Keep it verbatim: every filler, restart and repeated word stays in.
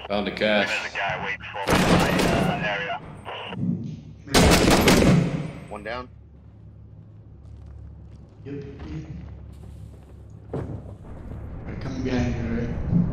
Found the cache. There's a guy waiting for me in my uh, area. One down. Yep. They're coming behind you, right?